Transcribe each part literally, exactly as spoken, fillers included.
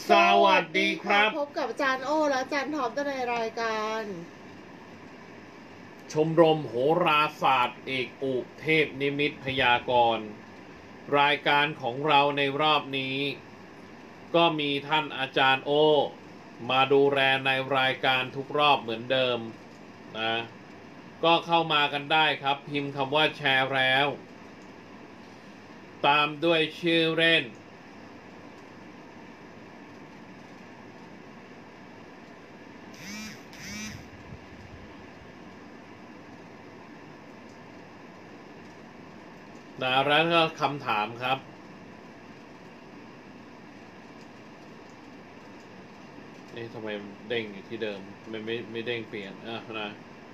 สวัสดีครับพบกับอาจารย์โอ้และอาจารย์ท็อปในรายการชมรมโหราศาสตร์เอกอุเทพนิมิตพยากรณ์รายการของเราในรอบนี้ก็มีท่านอาจารย์โอมาดูแลในรายการทุกรอบเหมือนเดิมนะก็เข้ามากันได้ครับพิมพ์คำว่าแชร์แล้วตามด้วยชื่อเล่นนะแล้วก็คำถามครับเอ๊ะทำไมเด้งอยู่ที่เดิมไม่ไม่ไม่เด้งเปลี่ยนอ่ะนะ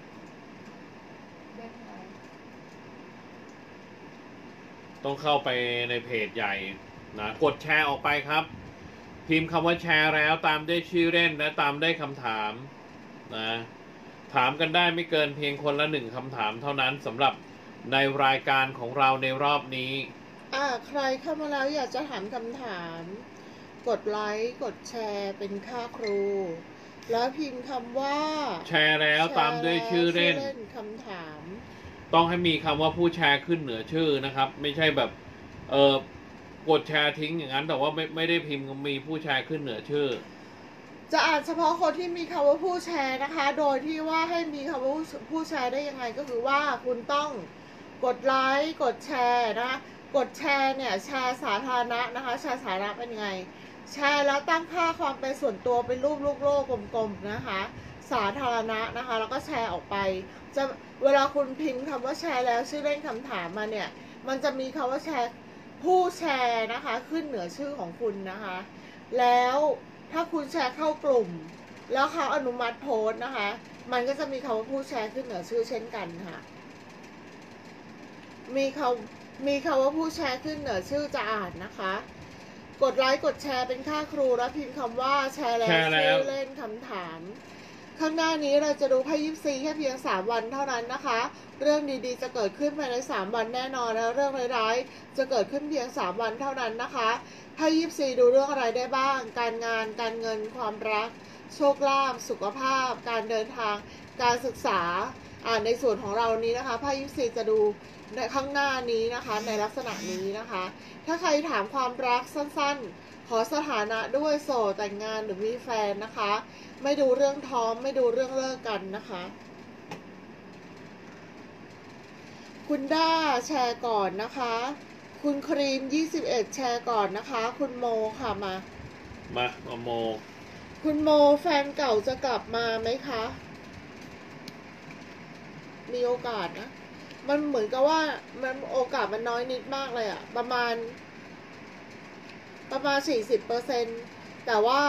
ต้องเข้าไปในเพจใหญ่นะกดแชร์ออกไปครับพิมพ์คำว่าแชร์แล้วตามด้วยชื่อเล่นและตามด้วยคำถามนะถามกันได้ไม่เกินเพียงคนละหนึ่งคำถามเท่านั้นสำหรับในรายการของเราในรอบนี้อ่าใครเข้ามาแล้วอยากจะถามคำถามกดไลค์กดแชร์เป็นค่าครูแล้วพิมพ์คำว่าแชร์แล้วตามด้วยชื่อเล่นคำถามต้องให้มีคำว่าผู้แชร์ขึ้นเหนือชื่อนะครับไม่ใช่แบบเออกดแชร์ทิ้งอย่างนั้นแต่ว่าไม่ไม่ได้พิมพ์มีผู้แชร์ขึ้นเหนือชื่อจะอ่านเฉพาะคนที่มีคำว่าผู้แชร์นะคะโดยที่ว่าให้มีคำว่าผู้แชร์ได้ยังไงก็คือว่าคุณต้องกดไลค์กดแชร์นะคะกดแชร์เนี่ยแชร์สาธารณะนะคะแชร์สาธารณะเป็นไงแชร์แล้วตั้งค่าความเป็นส่วนตัวเป็นรูปลูกโลกกลมๆนะคะสาธารณะนะคะแล้วก็แชร์ออกไปจะเวลาคุณพิมพ์คำว่าแชร์แล้วชื่อเล่นคำถามมาเนี่ยมันจะมีคำว่าแชร์ผู้แชร์นะคะขึ้นเหนือชื่อของคุณนะคะแล้วถ้าคุณแชร์เข้ากลุ่มแล้วเขาอนุมัติโพสต์นะคะมันก็จะมีคำว่าผู้แชร์ขึ้นเหนือชื่อเช่นกันค่ะมีคำมีคำว่าผู้แชร์ขึ้นเหนือชื่อจะอ่านนะคะกดไลค์กดแชร์เป็นค่าครูแล้วพิมพ์คำว่าแชร์แล้วชื่อเล่นคำถามข้างหน้านี้เราจะดูไพ่ยิปซีแค่เพียงสามวันเท่านั้นนะคะเรื่องดีๆจะเกิดขึ้นภายในสามวันแน่นอนแล้วเรื่องร้ายๆจะเกิดขึ้นเพียงสามวันเท่านั้นนะคะไพ่ยิปซีดูเรื่องอะไรได้บ้างการงานการเงินความรักโชคลาภสุขภาพการเดินทางการศึกษาอ่าในส่วนของเรานี้นะคะไพ่ยิปซีจะดูในข้างหน้านี้นะคะในลักษณะนี้นะคะถ้าใครถามความรักสั้นๆขอสถานะด้วยโสดแต่งงานหรือมีแฟนนะคะไม่ดูเรื่องท้องไม่ดูเรื่องเลิกกันนะคะคุณด้าแชร์ก่อนนะคะคุณครีมยี่สิบเอ็ดแชร์ก่อนนะคะคุณโมค่ะมามาโมคุณโมแฟนเก่าจะกลับมาไหมคะมีโอกาสนะมันเหมือนกับว่ามันโอกาสมันน้อยนิดมากเลยอะประมาณประมาณสี่สิบเปอร์เซ็นต์แต่ว่า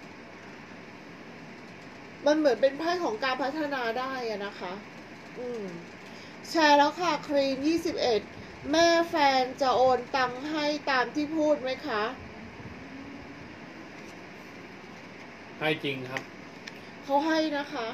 มันเหมือนเป็นไพ่ของการพัฒนาได้อะนะคะอืมแชร์แล้วค่ะครีมยี่สิบเอ็ดแม่แฟนจะโอนตังค์ให้ตามที่พูดไหมคะให้จริงครับเขาให้นะคะ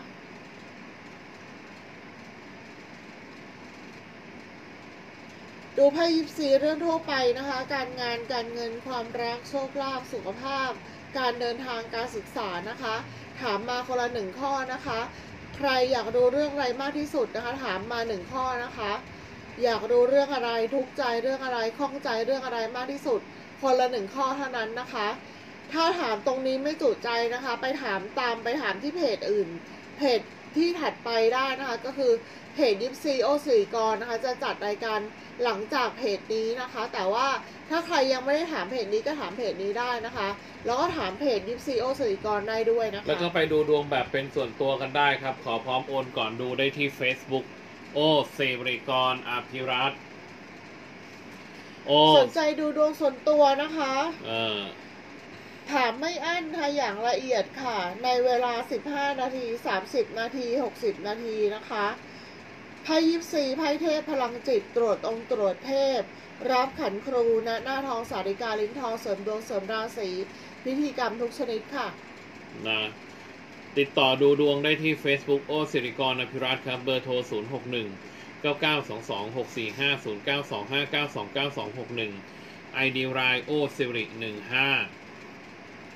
ดูไพ่ยิปซีเรื่องทั่วไปนะคะการงานการเงินความรักโชคลาภสุขภาพการเดินทางการศึกษานะคะถามมาคนละหนึ่งข้อนะคะใครอยากรู้เรื่องอะไรมากที่สุดนะคะถามมาหนึ่งข้อนะคะอยากรู้เรื่องอะไรทุกข์ใจเรื่องอะไรข้องใจเรื่องอะไรมากที่สุดคนละหนึ่งข้อเท่านั้นนะคะถ้าถามตรงนี้ไม่จุใจนะคะไปถามตามไปถามที่เพจอื่นเพจที่ถัดไปได้นะคะก็คือเพจยิปซีโอสิริกรนะคะจะจัดรายการหลังจากเพจนี้นะคะแต่ว่าถ้าใครยังไม่ได้ถามเพจนี้ก็ถามเพจนี้ได้นะคะแล้วก็ถามเพจยิปซีโอสิริกรได้ด้วยนะคะแล้วก็ไปดูดวงแบบเป็นส่วนตัวกันได้ครับขอพร้อมโอนก่อนดูได้ที่ Facebook โอสิริกรอภิรัตน์โอสนใจดูดวงส่วนตัวนะคะเออถามไม่อั้นค่ะอย่างละเอียดค่ะในเวลาสิบห้านาทีสามสิบนาทีหกสิบนาทีนะคะไพ่ยิปซีไพ่เทพพลังจิตตรวจองค์ตรวจเทพรับขันครูณหน้าทองสาริกาลิ้นทองเสริมดวงเสริมราศีพิธีกรรมทุกชนิดค่ะนะติดต่อดูดวงได้ที่ Facebook โอสิริกรอภิรัตน์ครับเบอร์โทรศูนย์ หก หนึ่ง เก้า เก้า สอง สอง หก สี่ ห้า ศูนย์ เก้า สอง ห้า เก้า สอง เก้า สอง หก หนึ่ง ไอ ดี ไลน์ โอสิริหนึ่งห้า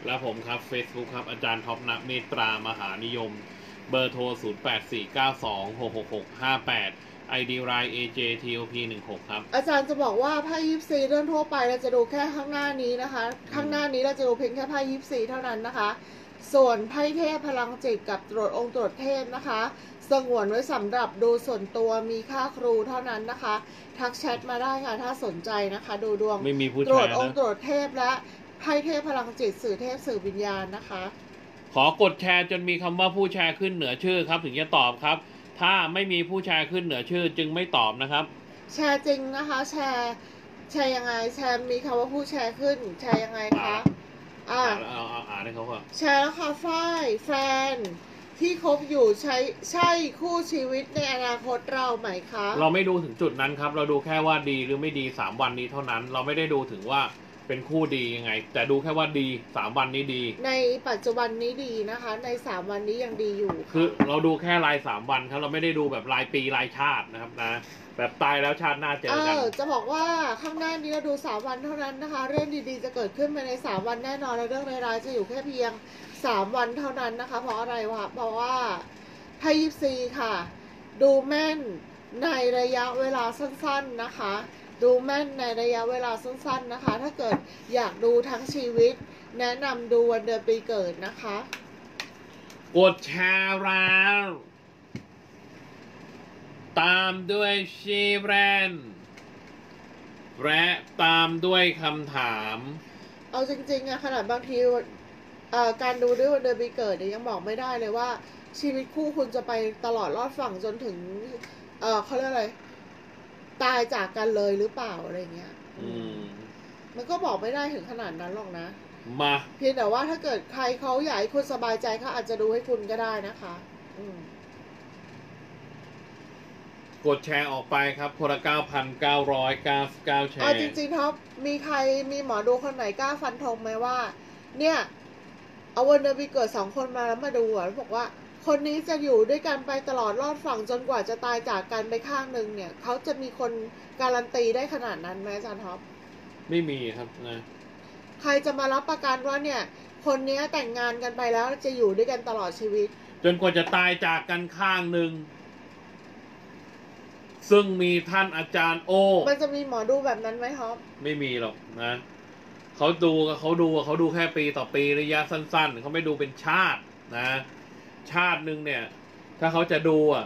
และผมครับ Facebook ครับอาจารย์ท็อปณเมตตามหานิยมเบอร์โทร ศูนย์ แปด สี่ เก้า สอง หก หก หก ห้า แปด ไอ ดี ไลน์ เอ เจ ที โอ พี หนึ่ง หก ครับอาจารย์จะบอกว่าไพ่ยิปซีเรื่องทั่วไปเราจะดูแค่ข้างหน้านี้นะคะข้างหน้านี้เราจะดูเพียงแค่ไพ่ยิปซีเท่านั้นนะคะส่วนไพ่เทพพลังจิตกับตรวจองค์ตรวจเทพนะคะสงวนไว้สำหรับดูส่วนตัวมีค่าครูเท่านั้นนะคะทักแชทมาได้ค่ะถ้าสนใจนะคะดูดวงไม่มีผู้ตรวชาจยองค์นะตรวจเทพและไพ่เทพพลังจิตสื่อเทพสื่อวิญญาณนะคะขอกดแชร์จนมีคำว่าผู้แชร์ขึ้นเหนือชื่อครับถึงจะตอบครับถ้าไม่มีผู้แชร์ขึ้นเหนือชื่อจึงไม่ตอบนะครับแชร์จริงนะคะแชร์แชร์ยังไงแชร์มีคำว่าผู้แชร์ขึ้นแชร์ยังไงคะอ่าเอาเอาอ่านให้เขาก่อนแชร์แล้วค่ะฝ้ายแฟนที่คบอยู่ใช้ใช่คู่ชีวิตในอนาคตเราไหมคะเราไม่ดูถึงจุดนั้นครับเราดูแค่ว่าดีหรือไม่ดีสามวันนี้เท่านั้นเราไม่ได้ดูถึงว่าเป็นคู่ดียังไงแต่ดูแค่ว่าดีสามวันนี้ดีในปัจจุบันนี้ดีนะคะในสามวันนี้ยังดีอยู่คือเราดูแค่รายสามวันครับเราไม่ได้ดูแบบรายปีรายชาตินะครับนะแบบตายแล้วชาติหน้าเจอกันเออจะบอกว่าข้างหน้านี้เราดูสามวันเท่านั้นนะคะเรื่องดีๆจะเกิดขึ้นภายในสามวันแน่นอนและเรื่องร้ายๆจะอยู่แค่เพียงสามวันเท่านั้นนะคะเพราะอะไรวะเพราะว่าไพ่ยิปซีค่ะดูแม่นในระยะเวลาสั้นๆนะคะดูแม่นในระยะเวลาสั้นๆนะคะถ้าเกิดอยากดูทั้งชีวิตแนะนำดูวันเดือนปีเกิดนะคะกดแชร์แล้วตามด้วยชีแรนและตามด้วยคำถามเอาจริงๆอะขนาดบางทีการดูด้วยวันเดือนปีเกิดเนี่ยยังบอกไม่ได้เลยว่าชีวิตคู่คุณจะไปตลอดรอดฝั่งจนถึงเออเขาเรียกอะไรตายจากกันเลยหรือเปล่าอะไรเงี้ยอืมมันก็บอกไม่ได้ถึงขนาดนั้นหรอกนะมาเพียงแต่ว่าถ้าเกิดใครเขาอยากให้คุณสบายใจเขาอาจจะดูให้คุณก็ได้นะคะอืมกดแชร์ออกไปครับคนละเก้าพันเก้าร้อยเก้าสิบเก้าแชร์เอาจริงๆท็อปมีใครมีหมอดูคนไหนกล้าฟันธงไหมว่าเนี่ยเอาวันเดือนปีเกิดสองคนมาแล้วมาดูอ่ะแล้วบอกว่าคนนี้จะอยู่ด้วยกันไปตลอดรอดฝั่งจนกว่าจะตายจากกันไปข้างหนึ่งเนี่ยเขาจะมีคนการันตีได้ขนาดนั้นไหมอาจารย์ท็อปไม่มีครับนะใครจะมารับประกันว่าเนี่ยคนนี้แต่งงานกันไปแล้วจะอยู่ด้วยกันตลอดชีวิตจนกว่าจะตายจากกันข้างหนึ่งซึ่งมีท่านอาจารย์โอมันจะมีหมอดูแบบนั้นไหมท็อปไม่มีหรอกนะเขาดูเขาดูเขาดูแค่ปีต่อปีระยะสั้นๆเขาไม่ดูเป็นชาตินะชาติหนึ่งเนี่ยถ้าเขาจะดูอ่ะ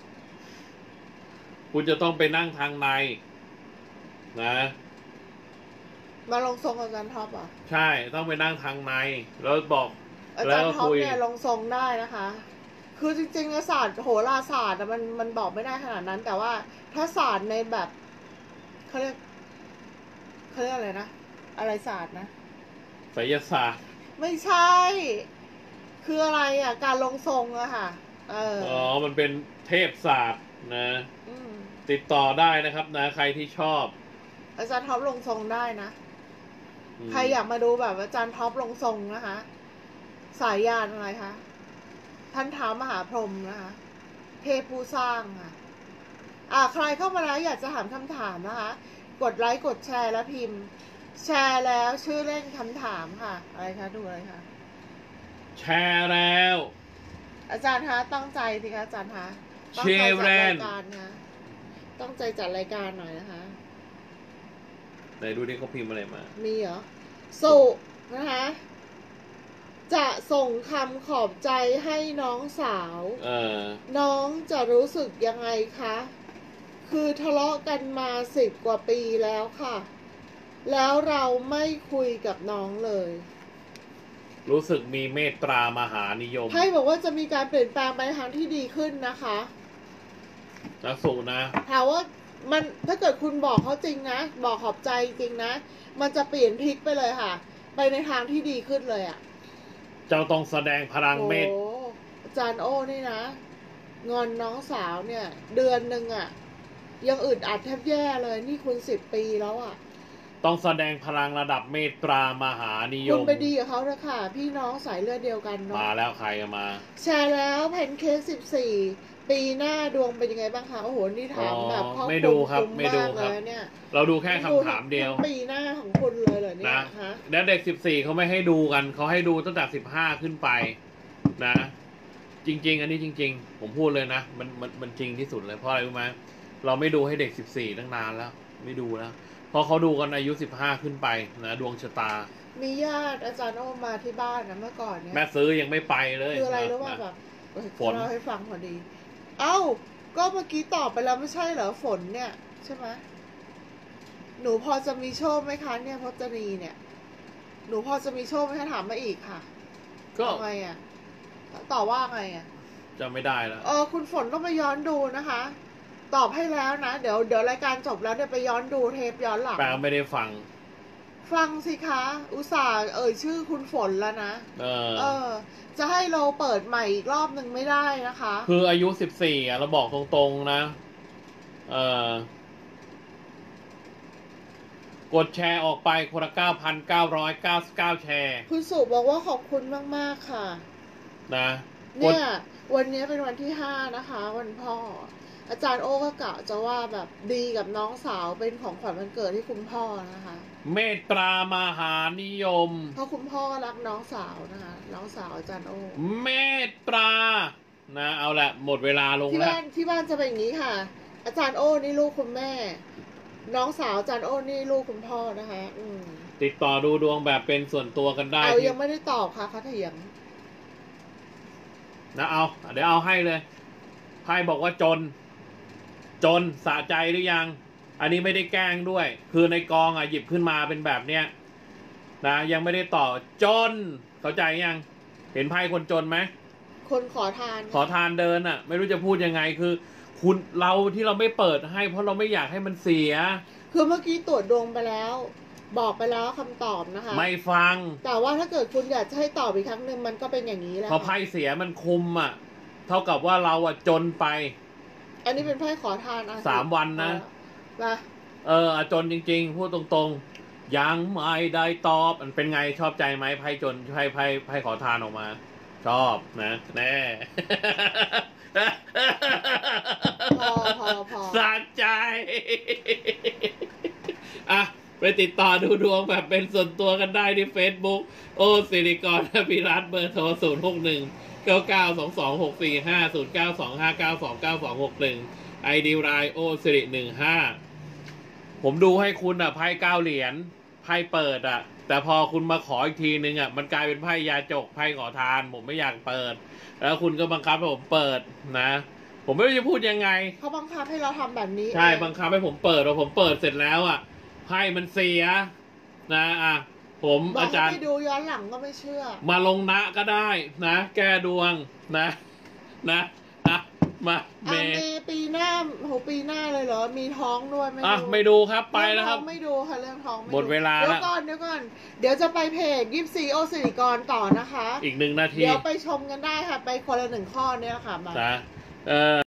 คุณจะต้องไปนั่งทางในนะมาลงทรงอาจารย์ท็อปอ่ะใช่ต้องไปนั่งทางในแล้วบอกอาจารย์ท็อปเนี่ยลงทรงได้นะคะคือจริงๆศาสตร์โหราศาสตร์มันมันบอกไม่ได้ขนาดนั้นแต่ว่าถ้าศาสตร์ในแบบเขาเรียกเขาเรียกอะไรนะอะไรศาสตร์นะไสยศาสตร์ไม่ใช่คืออะไรอ่ะการลงทรงอะค่ะเอออ๋อมันเป็นเทพศาสตร์นะติดต่อได้นะครับนะใครที่ชอบอาจารย์ท็อปลงทรงได้นะใครอยากมาดูแบบอาจารย์ท็อปลงทรงนะคะสายยานอะไรคะท่านท้ามหาพรหมนะคะเทพผู้สร้างค่ะอ่าใครเข้ามาแล้วอยากจะถามคำถามนะคะกดไลค์กดแชร์แล้วพิมพ์แชร์แล้วชื่อเล่นคำถามค่ะอะไรคะดูอะไรคะแชร์แล้วอาจารย์คะตั้งใจสิคะอาจารย์คะตั้งใจจัดรายการนะตั้งใจจัดรายการหน่อยนะคะไหนดูดิเขาพิมพ์อะไรมามีเหรอสุนะคะจะส่งคำขอบใจให้น้องสาวเออน้องจะรู้สึกยังไงคะคือทะเลาะกันมาสิบกว่าปีแล้วค่ะแล้วเราไม่คุยกับน้องเลยรู้สึกมีเมตตามหานิยมไพ่บอกว่าจะมีการเปลี่ยนแปลงไปทางที่ดีขึ้นนะคะนักสู้นะถามว่ามันถ้าเกิดคุณบอกเขาจริงนะบอกขอบใจจริงนะมันจะเปลี่ยนพลิกไปเลยค่ะไปในทางที่ดีขึ้นเลยอ่ะเจ้าต้องแสดงพลังเมตอาจารย์โอ้นี่นะงอนน้องสาวเนี่ยเดือนหนึ่งอ่ะยังอึดอัดแทบแย่เลยนี่คุณสิบปีแล้วอ่ะต้องแสดงพลังระดับเมตตามหานิยคุณมไปดีกับเขาเถอะค่ะ พี่น้องสายเลือดเดียวกันเนาะมาแล้วใครมาแชร์แล้วแพนเค้กสิบสี่ปีหน้าดวงเป็นยังไงบ้างคะโอ้โหนี่ถามแบบครอบคลุไม่ดูครับมไม่ดูากครับเลยเนี่ยเราดูแค่คำถามเดียวทั้งปีหน้าของคุณเลยเหรอเนี่ยนะฮะแล้วเด็กสิบสี่เขาไม่ให้ดูกันเขาให้ดูตั้งแต่สิบห้าขึ้นไปนะ จริง ๆ อันนี้จริง ๆ ผมพูดเลยนะมันมันมันจริงที่สุดเลยเพราะอะไรรู้ไหมเราไม่ดูให้เด็กสิบสี่ตั้งนานแล้ว ไม่ดูแล้วเพราะเขาดูกันอายุสิบห้าขึ้นไปนะดวงชะตามีญาติอาจารย์โอมาที่บ้านนะเมื่อก่อนเนี่ยแม่ซื้อยังไม่ไปเลยคืออะไรรู้นป่ะแบบเออฝนเล่าให้ฟังพอดี เอ้าก็เมื่อกี้ตอบไปแล้วไม่ใช่เหรอฝนเนี่ยใช่ไหมหนูพอจะมีโชคไหมคะเนี่ยพจนีเนี่ย หนูพอจะมีโชคไหมคะถามมาอีกค่ะก็เอาไงอ่ะตอบว่าไงอ่ะจะไม่ได้แล้วเออคุณฝนต้องไปย้อนดูนะคะ ตอบให้แล้วนะ เดี๋ยวเดี๋ยวรายการจบแล้วเดี๋ยวไปย้อนดูเทปย้อนหลังแปลไม่ได้ฟังฟังสิคะ อุตส่าห์เอ่ยชื่อคุณฝนแล้วนะเออเออ จะให้เราเปิดใหม่อีกรอบหนึ่งไม่ได้นะคะคืออายุสิบสี่อ่ะเราบอกตรงๆนะ เออ กดแชร์ออกไปคนละเก้าพันเก้าร้อยเก้าสิบเก้าแชร์คุณสุบอกว่าขอบคุณมากๆค่ะนะกดเนี่ย วันนี้เป็นวันที่ห้านะคะ วันพ่อ อาจารย์โอ้ก็กะจะว่าแบบดีกับน้องสาวเป็นของขวัญวันเกิดให้คุณพ่อนะคะเมตตามหานิยมเพราะคุณพ่อก็รักน้องสาวนะคะ น้องสาวอาจารย์โอ้เมตตานะ เอาละหมดเวลาลงที่แล้วบ้านที่บ้านจะเป็นอย่างนี้ค่ะ อาจารย์โอ้นี่ลูกคุณแม่ น้องสาวอาจารย์โอ้นี่ลูกคุณพ่อนะคะ อืมติดต่อดูดวงแบบเป็นส่วนตัวกันได้เอาที่ยังไม่ได้ตอบค่ะเขาเถียงนะเอา เดี๋ยวเอาให้เลยไพ่บอกว่าจน จนสะใจหรือยัง อันนี้ไม่ได้แกล้งด้วย คือในกองอ่ะหยิบขึ้นมาเป็นแบบเนี้ยนะยังไม่ได้ต่อจน เข้าใจยัง เห็นไพ่คนจนไหมคนขอทานขอทานเดินอ่ะ ไม่รู้จะพูดยังไงคือ คุณเราที่เราไม่เปิดให้ เพราะเราไม่อยากให้มันเสียคือเมื่อกี้ตรวจดวงไปแล้ว บอกไปแล้วคำตอบนะคะไม่ฟังแต่ว่าถ้าเกิดคุณอยากจะให้ตอบอีกครั้งหนึ่งมันก็เป็นอย่างนี้แหละพอไพ่เสียมันคุมอ่ะ เท่ากับว่าเราอ่ะจนไปอันนี้เป็นไพ่ขอทานอ่ะสามวันนะนะเอออ่ะจนจริงๆ พูดตรงๆ ยังไม่ได้ตอบมันเป็นไงชอบใจไหมไพ่จนไพ่ไพ่ไพ่ขอทานออกมา ชอบนะแน่พอพอพอสะใจ อ่ะ ไปติดต่อดูดวงแบบเป็นส่วนตัวกันได้ที่ Facebook โอสิริกรพิรัตน์เบอร์โทร ศูนย์ หก หนึ่ง เก้า เก้า สอง สอง หก สี่ ห้า ศูนย์ เก้า สอง ห้า เก้า สอง เก้า สอง หก หนึ่ง ไอดีไลน์โอสิริหนึ่งห้า ผมดูให้คุณอ่ะไพ่เก้าเหรียญไพ่เปิดอ่ะ แต่พอคุณมาขออีกทีนึงอ่ะมันกลายเป็นไพ่ยาจกไพ่ขอทาน ผมไม่อยากเปิด แล้วคุณก็บังคับให้ผมเปิดนะ ผมไม่รู้จะพูดยังไงเขาบังคับให้เราทำแบบนี้ใช่บังคับให้ผมเปิดพอผมเปิดเสร็จแล้วอ่ะไพ่มันเสียนะอ่ะผมบอกอาจารย์ให้ไปดูย้อนหลังก็ไม่เชื่อมาลงนะก็ได้นะ แก้ดวงนะนะนะมาเมอ่ะเมย์ปีหน้าโหปีหน้าเลยเหรอ มีท้องด้วยไม่อ่ะดูไม่ดูครับไปแล้วครับเองท้องไม่ดูค่ะเรื่องท้องไม่หมดเวลาเดี๋แล้ยว วก่อนเดี๋ยวก่อน เดี๋ยวจะไปเพจยิปซีโอสิริกรต่อนะคะอีกหนึ่งนาทีเดี๋ยวไปชมกันได้ค่ะ ไปคนละหนึ่งข้อเนี่ยค่ะมานะเออ